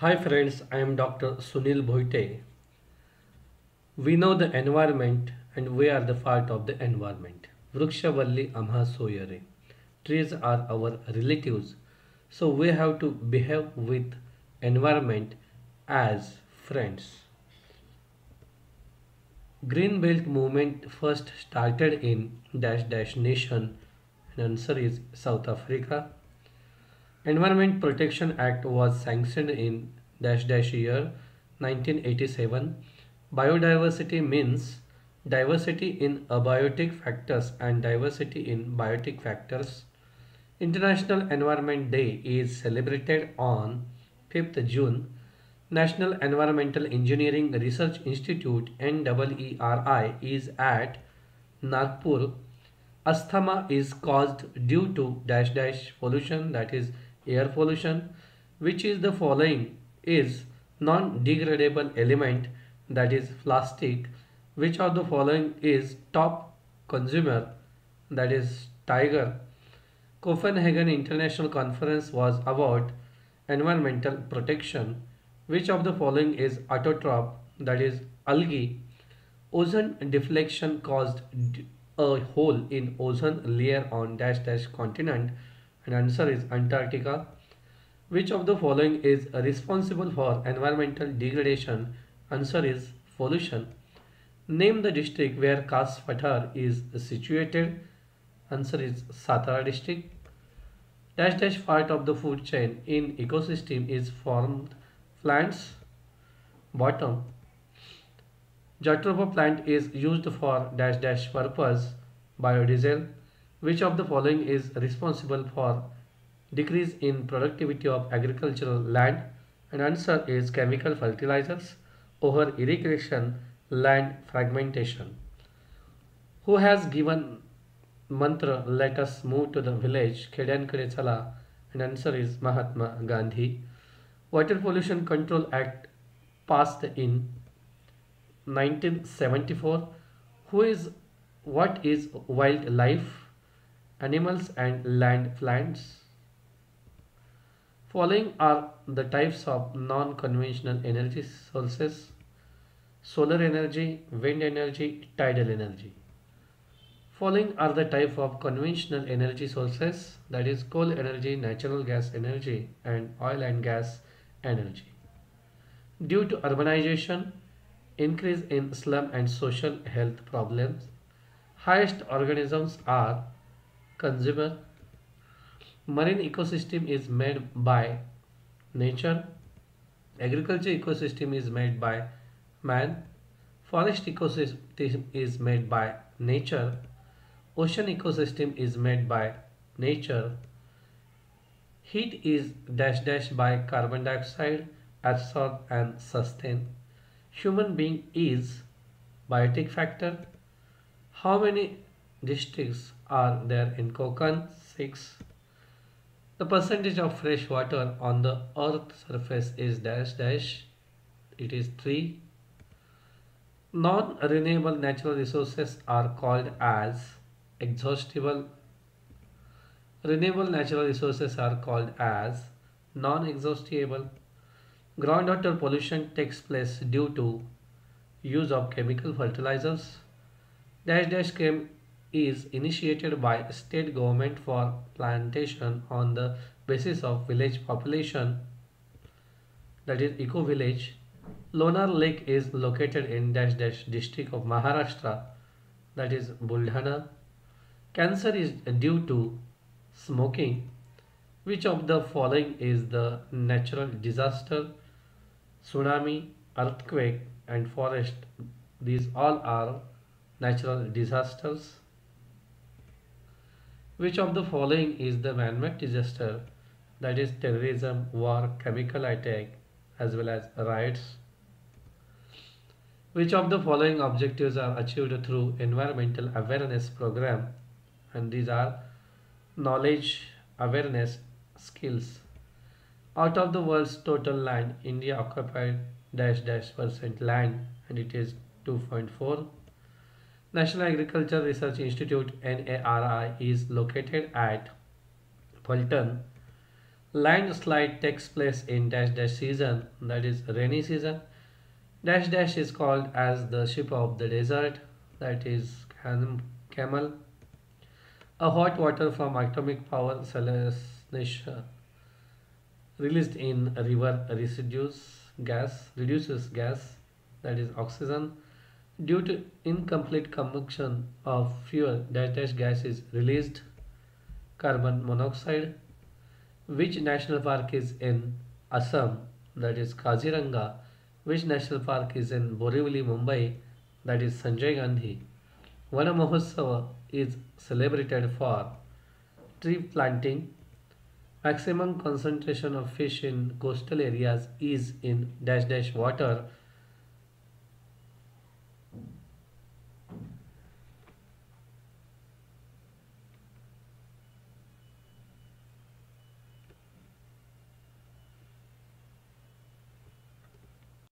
Hi friends, I am Dr. Sunil Bhoite. We know the environment and we are the part of the environment. Vrikshavalli Amha Soyare. Trees are our relatives, so we have to behave with environment as friends. Green Belt movement first started in dash dash nation and answer is South Africa. Environment Protection Act was sanctioned in dash dash year 1987. Biodiversity means diversity in abiotic factors and diversity in biotic factors. International Environment Day is celebrated on 5th June. National Environmental Engineering Research Institute NEERI is at Nagpur. Asthma is caused due to dash dash pollution, that is air pollution. Which is the following is non-degradable element, that is plastic? Which of the following is top consumer, that is tiger? Copenhagen International Conference was about environmental protection. Which of the following is autotroph, that is algae? Ozone deflection caused a hole in ozone layer on dash dash continent, and answer is Antarctica. Which of the following is responsible for environmental degradation? Answer is pollution. Name the district where Kas Pathar is situated. Answer is Satara district. Dash dash part of the food chain in ecosystem is formed plants. Bottom. Jatropha plant is used for dash dash purpose. Biodiesel. Which of the following is responsible for decrease in productivity of agricultural land? And answer is chemical fertilizers, over irrigation, land fragmentation. Who has given mantra let us move to the village खेड्यांकडे चला? And answer is Mahatma Gandhi. Water Pollution Control Act passed in 1974. Who is what is wildlife? Animals and land plants. Following are the types of non-conventional energy sources: solar energy, wind energy, tidal energy. Following are the type of conventional energy sources, that is coal energy, natural gas energy and oil and gas energy. Due to urbanization, increase in slum and social health problems, highest organisms are consumer. Marine ecosystem is made by nature. Agriculture ecosystem is made by man. Forest ecosystem is made by nature. Ocean ecosystem is made by nature. Heat is dash dash by carbon dioxide, absorb and sustain. Human being is biotic factor. How many districts are there in Konkan? 6. The percentage of fresh water on the earth surface is dash dash. It is 3. Non-renewable natural resources are called as exhaustible. Renewable natural resources are called as non-exhaustible. Groundwater pollution takes place due to use of chemical fertilizers. Dash dash scheme is initiated by state government for plantation on the basis of village population, that is eco village. Lonar Lake is located in dash dash district of Maharashtra, that is Buldhana. Cancer is due to smoking. Which of the following is the natural disaster? Tsunami, earthquake and forest. These all are natural disasters. Which of the following is the man-made disaster? That is terrorism, war, chemical attack as well as riots. Which of the following objectives are achieved through environmental awareness program? And these are knowledge, awareness, skills. Out of the world's total land, India occupied dash dash percent land and it is 2.4. National Agriculture Research Institute NARI is located at Fulton. Landslide takes place in dash dash season, that is rainy season. Dash dash is called as the ship of the desert, that is camel. A hot water from atomic power salcination released in a river reduces gas, that is oxygen. Due to incomplete combustion of fuel, dash dash gas is released. Carbon monoxide. Which national park is in Assam, that is Kaziranga? Which national park is in Borivali, Mumbai, that is Sanjay Gandhi? Vana Mahotsava is celebrated for tree planting. Maximum concentration of fish in coastal areas is in dash dash water,